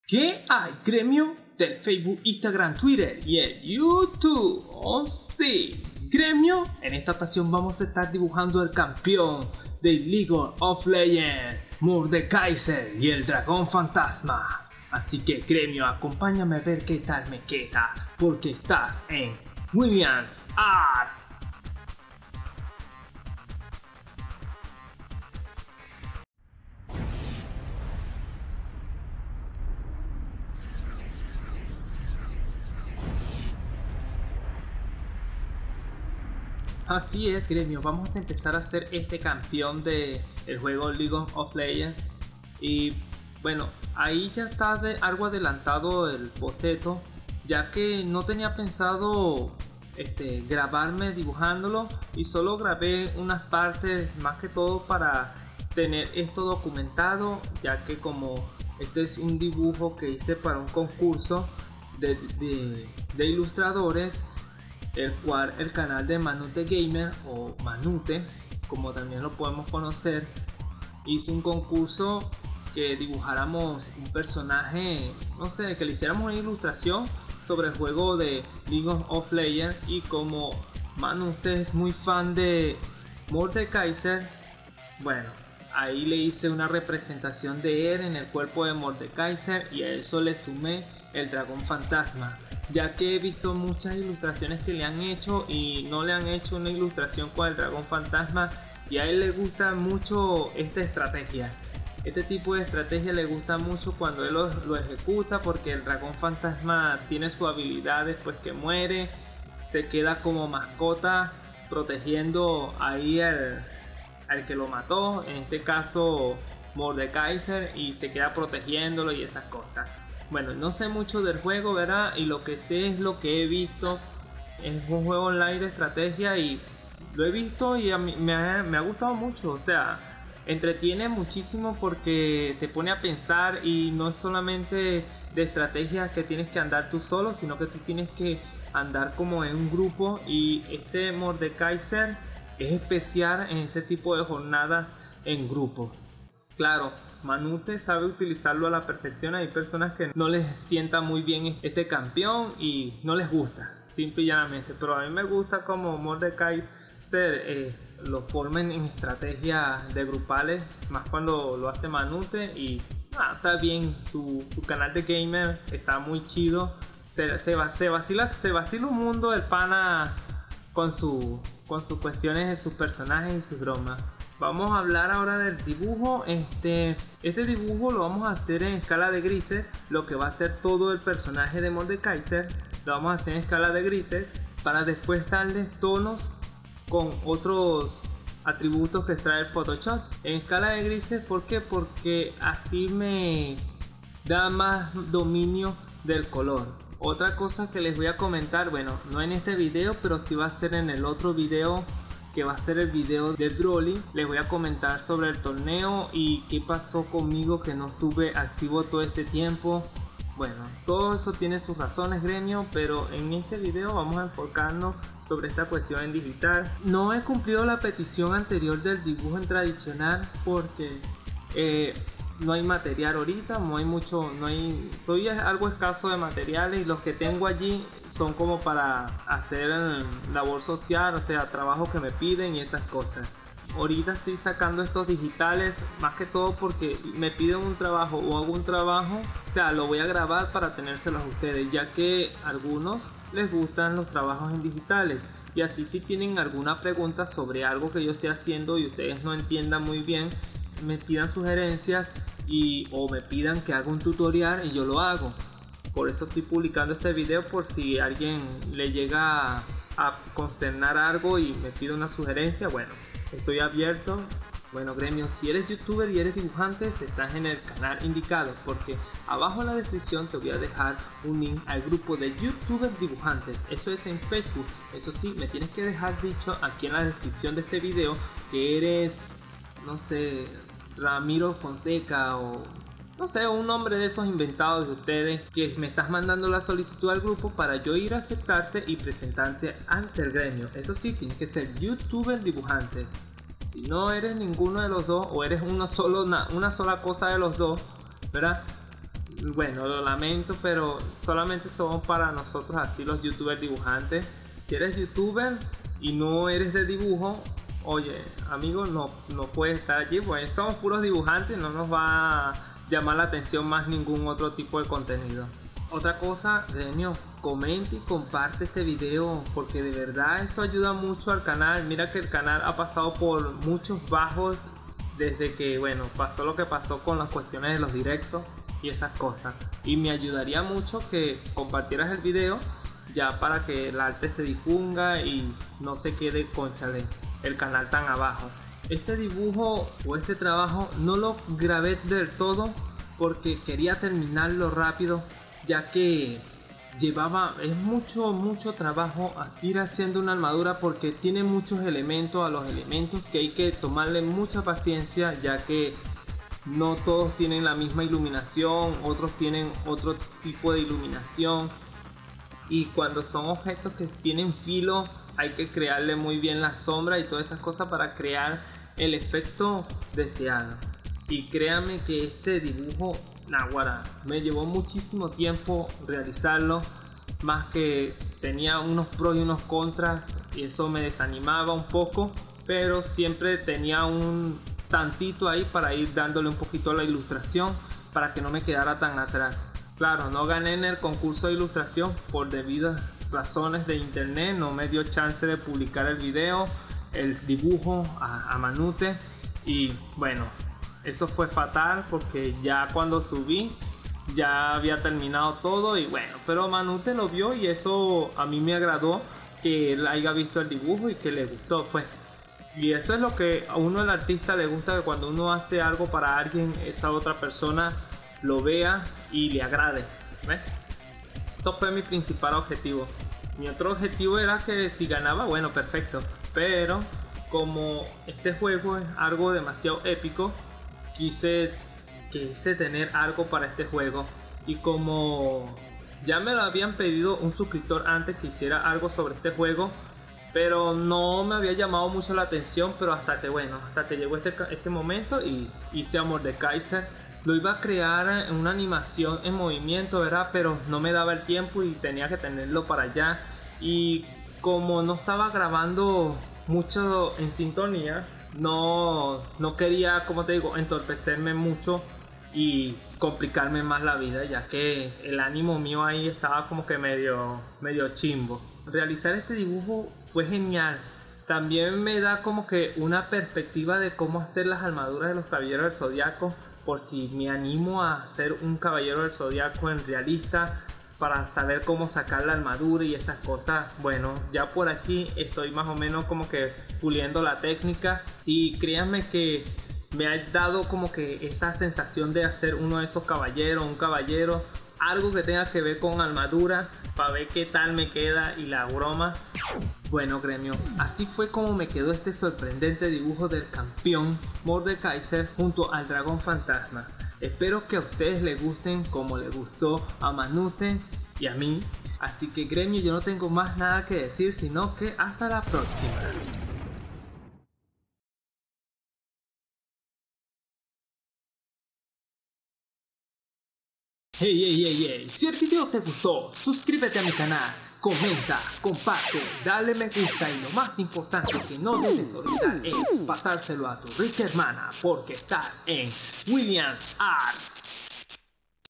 ¿Qué hay, gremio del Facebook, Instagram, Twitter y el YouTube? Oh sí, gremio, en esta ocasión vamos a estar dibujando el campeón de League of Legends, Mordekaiser y el dragón fantasma. Así que gremio, acompáñame a ver qué tal me queda, porque estás en Williams Arts. Así es, gremio, vamos a empezar a hacer este campeón del juego League of Legends. Y bueno, ahí ya está algo adelantado el boceto, ya que no tenía pensado grabarme dibujándolo y solo grabé unas partes más que todo para tener esto documentado, ya que como este es un dibujo que hice para un concurso de ilustradores, el cual el canal de Manute Gamer, o Manute como también lo podemos conocer, hizo un concurso que dibujáramos un personaje, no sé, que le hiciéramos una ilustración sobre el juego de League of Legends. Y como Manute es muy fan de Mordekaiser, bueno, ahí le hice una representación de él en el cuerpo de Mordekaiser y a eso le sumé el dragón fantasma, ya que he visto muchas ilustraciones que le han hecho y no le han hecho una ilustración con el dragón fantasma, y a él le gusta mucho esta estrategia. Este tipo de estrategia le gusta mucho cuando él lo ejecuta, porque el dragón fantasma tiene su habilidad después que muere, se queda como mascota protegiendo ahí al que lo mató, en este caso Mordekaiser, y se queda protegiéndolo y esas cosas. Bueno, no sé mucho del juego, ¿verdad? Y lo que sé es lo que he visto. Es un juego online de estrategia y lo he visto y a mí me ha gustado mucho. O sea, entretiene muchísimo porque te pone a pensar, y no es solamente de estrategia que tienes que andar tú solo, sino que tú tienes que andar como en un grupo, y este Mordekaiser es especial en ese tipo de jornadas en grupo. Claro, Manute sabe utilizarlo a la perfección. Hay personas que no les sienta muy bien este campeón y no les gusta, simple y llanamente. Pero a mí me gusta como Mordekaiser lo formen en estrategias de grupales, más cuando lo hace Manute. Y está bien, su canal de gamer está muy chido. Se vacila un mundo del pana con sus cuestiones de sus personajes y sus bromas. Vamos a hablar ahora del dibujo. Este dibujo lo vamos a hacer en escala de grises. Lo que va a ser todo el personaje de Mordekaiser lo vamos a hacer en escala de grises, para después darles tonos con otros atributos que trae el Photoshop en escala de grises. ¿Por qué? Porque así me da más dominio del color. Otra cosa que les voy a comentar, bueno, no en este video, pero sí va a ser en el otro video, que va a ser el video de Broly. Les voy a comentar sobre el torneo y qué pasó conmigo, que no estuve activo todo este tiempo. Bueno, todo eso tiene sus razones, gremio, pero en este video vamos a enfocarnos sobre esta cuestión en digital. No he cumplido la petición anterior del dibujo en tradicional porque no hay material ahorita, estoy algo escaso de materiales, y los que tengo allí son como para hacer labor social, o sea, trabajo que me piden y esas cosas. Ahorita estoy sacando estos digitales más que todo porque me piden un trabajo o hago un trabajo, o sea, lo voy a grabar para tenérselos a ustedes, ya que a algunos les gustan los trabajos en digitales. Y así, si tienen alguna pregunta sobre algo que yo esté haciendo y ustedes no entiendan muy bien, me pidan sugerencias o me pidan que haga un tutorial y yo lo hago. Por eso estoy publicando este video, por si a alguien le llega a consternar algo y me pide una sugerencia. Bueno, estoy abierto. Bueno, gremio, si eres youtuber y eres dibujante, estás en el canal indicado, porque abajo en la descripción te voy a dejar un link al grupo de youtubers dibujantes. Eso es en Facebook. Eso sí, me tienes que dejar dicho aquí en la descripción de este video que eres, no sé, Ramiro Fonseca, o no sé, un nombre de esos inventados de ustedes, que me estás mandando la solicitud al grupo para yo ir a aceptarte y presentarte ante el gremio. Eso sí, tienes que ser youtuber dibujante. Si no eres ninguno de los dos, o eres una sola cosa de los dos, ¿verdad? bueno, lo lamento, pero solamente son para nosotros así los youtubers dibujantes. Si eres youtuber y no eres de dibujo, oye, amigo, no puedes estar allí, pues somos puros dibujantes, no nos va a llamar la atención más ningún otro tipo de contenido. Otra cosa, Gremio, comenta y comparte este video porque de verdad eso ayuda mucho al canal. Mira que el canal ha pasado por muchos bajos desde que, bueno, pasó lo que pasó con las cuestiones de los directos y esas cosas. Y me ayudaría mucho que compartieras el video ya para que el arte se difunda y no se quede, cónchale, el canal tan abajo. Este dibujo o este trabajo no lo grabé del todo porque quería terminarlo rápido, ya que es mucho trabajo ir haciendo una armadura porque tiene muchos elementos, a los elementos que hay que tomarle mucha paciencia, ya que no todos tienen la misma iluminación, otros tienen otro tipo de iluminación, y cuando son objetos que tienen filo hay que crearle muy bien la sombra y todas esas cosas para crear el efecto deseado. Y créanme que este dibujo, naguará, me llevó muchísimo tiempo realizarlo, más que tenía unos pros y unos contras y eso me desanimaba un poco, pero siempre tenía un tantito ahí para ir dándole un poquito a la ilustración para que no me quedara tan atrás. Claro, no gané en el concurso de ilustración por debidas razones de internet, no me dio chance de publicar el video, el dibujo a Manute, y bueno, eso fue fatal porque ya cuando subí ya había terminado todo y bueno, pero Manute lo vio y eso a mí me agradó, que él haya visto el dibujo y que le gustó, pues. Y eso es lo que a uno, el artista, le gusta, que cuando uno hace algo para alguien, esa otra persona lo vea y le agrade, ¿ves? Eso fue mi principal objetivo. Mi otro objetivo era que si ganaba, bueno, perfecto, pero como este juego es algo demasiado épico, quise tener algo para este juego, y como ya me lo habían pedido un suscriptor antes que hiciera algo sobre este juego, pero no me había llamado mucho la atención, pero hasta que llegó este momento y hice a Mordekaiser. Lo iba a crear en una animación en movimiento, ¿verdad? Pero no me daba el tiempo y tenía que tenerlo para allá, y como no estaba grabando mucho en sintonía, no quería, como te digo, entorpecerme mucho y complicarme más la vida, ya que el ánimo mío ahí estaba como que medio chimbo. Realizar este dibujo fue genial. También me da como que una perspectiva de cómo hacer las armaduras de los caballeros del zodiaco, por si me animo a hacer un caballero del zodiaco en realista, para saber cómo sacar la armadura y esas cosas. Bueno, ya por aquí estoy más o menos como que puliendo la técnica, y créanme que me ha dado como que esa sensación de hacer uno de esos caballeros, un caballero, algo que tenga que ver con armadura, para ver qué tal me queda y la broma. Bueno, Gremio, así fue como me quedó este sorprendente dibujo del campeón Mordekaiser junto al dragón fantasma. Espero que a ustedes les gusten como le gustó a Manute y a mí. Así que, Gremio, yo no tengo más nada que decir, sino que hasta la próxima. Hey, si el video te gustó, suscríbete a mi canal, comenta, comparte, dale me gusta, y lo más importante que no debes olvidar es pasárselo a tu rica hermana, porque estás en Williams Arts.